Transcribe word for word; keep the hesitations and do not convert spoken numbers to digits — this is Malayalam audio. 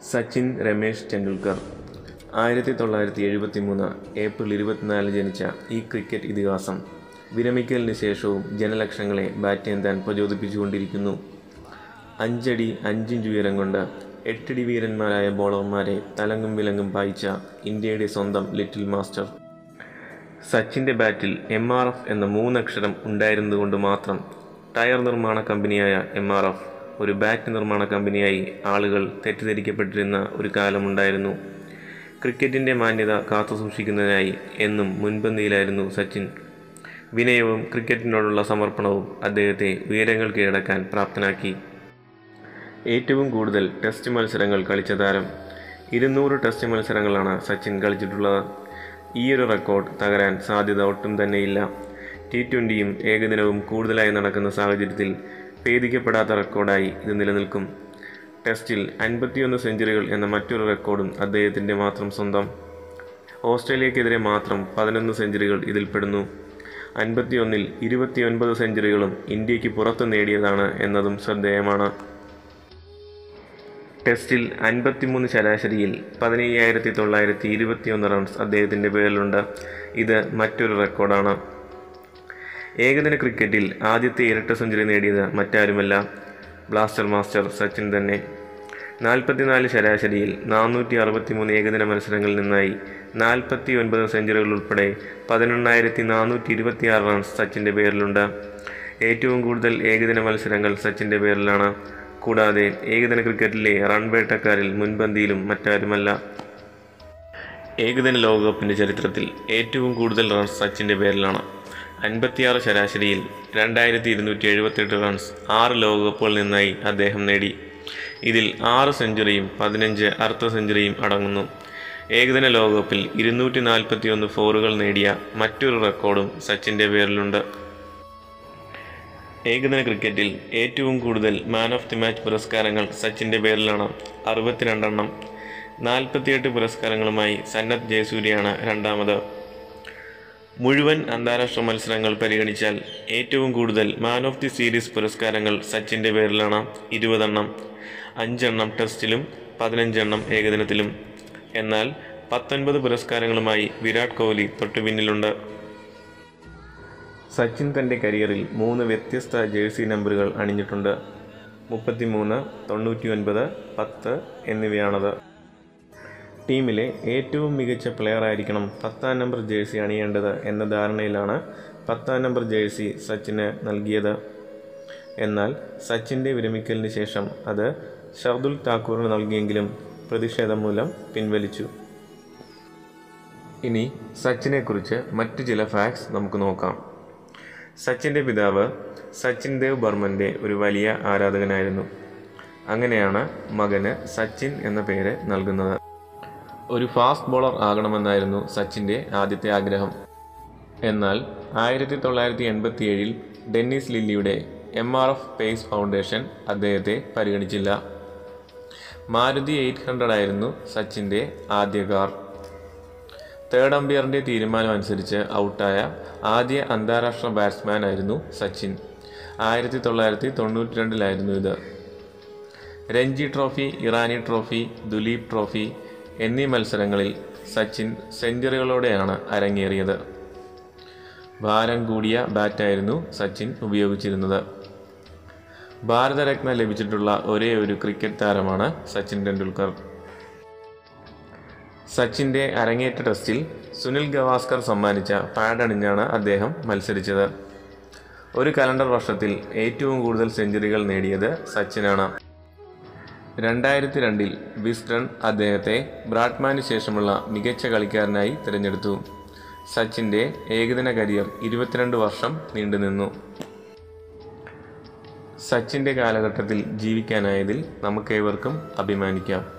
സച്ചിൻ രമേശ് ടെണ്ടുൽക്കർ ആയിരത്തി തൊള്ളായിരത്തി എഴുപത്തി മൂന്ന് ഏപ്രിൽ ഇരുപത്തിനാല് ജനിച്ച ഈ ക്രിക്കറ്റ് ഇതിഹാസം വിരമിക്കലിന് ശേഷവും ജനലക്ഷങ്ങളെ ബാറ്റേന്താൻ പ്രചോദിപ്പിച്ചുകൊണ്ടിരിക്കുന്നു. അഞ്ചടി അഞ്ചിഞ്ച് ഉയരം കൊണ്ട് എട്ടടി വീരന്മാരായ ബോളർമാരെ തലങ്ങും വിലങ്ങും പായിച്ച ഇന്ത്യയുടെ സ്വന്തം ലിറ്റിൽ മാസ്റ്റർ. സച്ചിൻ്റെ ബാറ്റിൽ എം ആർ എഫ് എന്ന മൂന്നക്ഷരം ഉണ്ടായിരുന്നതുകൊണ്ട് മാത്രം ടയർ നിർമ്മാണ കമ്പനിയായ എം ആർ എഫ് ഒരു ബാറ്റ് നിർമ്മാണ കമ്പനിയായി ആളുകൾ തെറ്റിദ്ധരിക്കപ്പെട്ടിരുന്ന ഒരു കാലമുണ്ടായിരുന്നു. ക്രിക്കറ്റിൻ്റെ മാന്യത കാത്തുസൂക്ഷിക്കുന്നതിനായി എന്നും മുൻപന്തിയിലായിരുന്നു സച്ചിൻ. വിനയവും ക്രിക്കറ്റിനോടുള്ള സമർപ്പണവും അദ്ദേഹത്തെ ഉയരങ്ങൾ കീഴടക്കാൻ പ്രാപ്തനാക്കി. ഏറ്റവും കൂടുതൽ ടെസ്റ്റ് മത്സരങ്ങൾ കളിച്ച താരം. ഇരുന്നൂറ് ടെസ്റ്റ് മത്സരങ്ങളാണ് സച്ചിൻ കളിച്ചിട്ടുള്ളത്. ഈയൊരു റെക്കോർഡ് തകരാൻ സാധ്യത ഒട്ടും തന്നെയില്ല. ടി ട്വൻ്റിയും ഏകദിനവും കൂടുതലായി നടക്കുന്ന സാഹചര്യത്തിൽ ഭേദിക്കപ്പെടാത്ത റെക്കോർഡായി ഇത് നിലനിൽക്കും. ടെസ്റ്റിൽ അൻപത്തിയൊന്ന് സെഞ്ചുറികൾ എന്ന മറ്റൊരു റെക്കോർഡും അദ്ദേഹത്തിൻ്റെ മാത്രം സ്വന്തം. ഓസ്ട്രേലിയക്കെതിരെ മാത്രം പതിനൊന്ന് സെഞ്ചുറികൾ ഇതിൽപ്പെടുന്നു. അൻപത്തിയൊന്നിൽ ഇരുപത്തിയൊൻപത് സെഞ്ചുറികളും ഇന്ത്യക്ക് പുറത്ത് നേടിയതാണ് എന്നതും ശ്രദ്ധേയമാണ്. ടെസ്റ്റിൽ അൻപത്തിമൂന്ന് ശരാശരിയിൽ പതിനയ്യായിരത്തി തൊള്ളായിരത്തി ഇരുപത്തിയൊന്ന് റൺസ് അദ്ദേഹത്തിൻ്റെ പേരിലുണ്ട്. ഇത് മറ്റൊരു റെക്കോർഡാണ്. ഏകദിന ക്രിക്കറ്റിൽ ആദ്യത്തെ ഇരട്ട സെഞ്ചുറി നേടിയത് മറ്റാരുമല്ല, ബ്ലാസ്റ്റർ മാസ്റ്റർ സച്ചിൻ തന്നെ. നാൽപ്പത്തിനാല് ശരാശരിയിൽ നാനൂറ്റി അറുപത്തി മൂന്ന് ഏകദിന മത്സരങ്ങളിൽ നിന്നായി നാൽപ്പത്തി ഒൻപത് സെഞ്ചുറികൾ ഉൾപ്പെടെ പതിനെണ്ണായിരത്തി നാനൂറ്റി ഇരുപത്തിയാറ് റൺസ് സച്ചിൻ്റെ പേരിലുണ്ട്. ഏറ്റവും കൂടുതൽ ഏകദിന മത്സരങ്ങൾ സച്ചിൻ്റെ പേരിലാണ്. കൂടാതെ ഏകദിന ക്രിക്കറ്റിലെ റൺ വേട്ടക്കാരിൽ മുൻപന്തിയിലും മറ്റാരുമല്ല. ഏകദിന ലോകകപ്പിൻ്റെ ചരിത്രത്തിൽ ഏറ്റവും കൂടുതൽ റൺസ് സച്ചിൻ്റെ പേരിലാണ്. അൻപത്തിയാറ് ശരാശരിയിൽ രണ്ടായിരത്തി ഇരുന്നൂറ്റി എഴുപത്തെട്ട് റൺസ് ആറ് ലോകകപ്പുകളിൽ നിന്നായി അദ്ദേഹം നേടി. ഇതിൽ ആറ് സെഞ്ചുറിയും പതിനഞ്ച് അർദ്ധ സെഞ്ചുറിയും അടങ്ങുന്നു. ഏകദിന ലോകകപ്പിൽ ഇരുന്നൂറ്റി നാൽപ്പത്തി ഒന്ന് ഫോറുകൾ നേടിയ മറ്റൊരു റെക്കോർഡും സച്ചിൻ്റെ പേരിലുണ്ട്. ഏകദിന ക്രിക്കറ്റിൽ ഏറ്റവും കൂടുതൽ മാൻ ഓഫ് ദി മാച്ച് പുരസ്കാരങ്ങൾ സച്ചിൻ്റെ പേരിലാണ്, അറുപത്തിരണ്ടെണ്ണം. നാൽപ്പത്തിയെട്ട് പുരസ്കാരങ്ങളുമായി സന്നദ്ധ് ജയസൂര്യയാണ് രണ്ടാമത്. മുഴുവൻ അന്താരാഷ്ട്ര മത്സരങ്ങൾ പരിഗണിച്ചാൽ ഏറ്റവും കൂടുതൽ മാൻ ഓഫ് ദി സീരീസ് പുരസ്കാരങ്ങൾ സച്ചിൻ്റെ പേരിലാണ്, ഇരുപതെണ്ണം. അഞ്ചെണ്ണം ടെസ്റ്റിലും പതിനഞ്ചെണ്ണം ഏകദിനത്തിലും. എന്നാൽ പത്തൊൻപത് പുരസ്കാരങ്ങളുമായി വിരാട് കോഹ്ലി തൊട്ടു പിന്നിലുണ്ട്. സച്ചിൻ തൻ്റെ കരിയറിൽ മൂന്ന് വ്യത്യസ്ത ജേഴ്സി നമ്പറുകൾ അണിഞ്ഞിട്ടുണ്ട്. മുപ്പത്തിമൂന്ന്, തൊണ്ണൂറ്റി ഒൻപത്, പത്ത് എന്നിവയാണത്. ടീമിലെ ഏറ്റവും മികച്ച പ്ലെയർ ആയിരിക്കണം പത്താം നമ്പർ ജേഴ്സി അണിയേണ്ടത് എന്ന ധാരണയിലാണ് പത്താം നമ്പർ ജേഴ്സി സച്ചിന് നൽകിയത്. എന്നാൽ സച്ചിൻ്റെ വിരമിക്കലിന് ശേഷം അത് ഷർദുൽ താക്കൂറിന് നൽകിയെങ്കിലും പ്രതിഷേധം മൂലം പിൻവലിച്ചു. ഇനി സച്ചിനെക്കുറിച്ച് മറ്റു ചില ഫാക്ട്സ് നമുക്ക് നോക്കാം. സച്ചിൻ്റെ പിതാവ് സച്ചിൻ ദേവ് ബർമൻ്റെ ഒരു വലിയ ആരാധകനായിരുന്നു. അങ്ങനെയാണ് മകന് സച്ചിൻ എന്ന പേര് നൽകുന്നത്. ഒരു ഫാസ്റ്റ് ബോളർ ആകണമെന്നായിരുന്നു സച്ചിൻ്റെ ആദ്യത്തെ ആഗ്രഹം. എന്നാൽ ആയിരത്തി തൊള്ളായിരത്തി എൺപത്തി ഏഴിൽ ഡെന്നിസ് ലില്ലിയുടെ M R F pace foundation അദ്ദേഹത്തെ പരിഗണിച്ചില്ല. മാരുതി എയ്റ്റ് ഹൺഡ്രഡ് ആയിരുന്നു സച്ചിൻ്റെ ആദ്യ കാർ. തേർഡ് അമ്പയറിൻ്റെ തീരുമാനം അനുസരിച്ച് ഔട്ടായ ആദ്യ അന്താരാഷ്ട്ര ബാറ്റ്സ്മാൻ ആയിരുന്നു സച്ചിൻ. ആയിരത്തി തൊള്ളായിരത്തി തൊണ്ണൂറ്റി രണ്ടിലായിരുന്നു ഇത്. Ranji trophy, Irani trophy, Duleep trophy എന്നീ മത്സരങ്ങളിൽ സച്ചിൻ സെഞ്ചുറികളോടെയാണ് അരങ്ങേറിയത്. ഭാരം കൂടിയ ബാറ്റായിരുന്നു സച്ചിൻ ഉപയോഗിച്ചിരുന്നത്. ഭാരതരത്ന ലഭിച്ചിട്ടുള്ള ഒരേ ഒരു ക്രിക്കറ്റ് താരമാണ് സച്ചിൻ ടെണ്ടുൽക്കർ. സച്ചിൻ്റെ അരങ്ങേറ്റ ടെസ്റ്റിൽ സുനിൽ ഗവാസ്കർ സമ്മാനിച്ച പാഡ് അണിഞ്ഞാണ് അദ്ദേഹം മത്സരിച്ചത്. ഒരു കലണ്ടർ വർഷത്തിൽ ഏറ്റവും കൂടുതൽ സെഞ്ചുറികൾ നേടിയത് സച്ചിനാണ്. രണ്ടായിരത്തി രണ്ടിൽ വിസ്ഡൺ അദ്ദേഹത്തെ ബ്രാഡ്മാന് ശേഷമുള്ള മികച്ച കളിക്കാരനായി തിരഞ്ഞെടുത്തു. സച്ചിൻ്റെ ഏകദിന കരിയർ ഇരുപത്തിരണ്ട് വർഷം നീണ്ടുനിന്നു. സച്ചിൻ്റെ കാലഘട്ടത്തിൽ ജീവിക്കാനായതിൽ നമുക്കേവർക്കും അഭിമാനിക്കാം.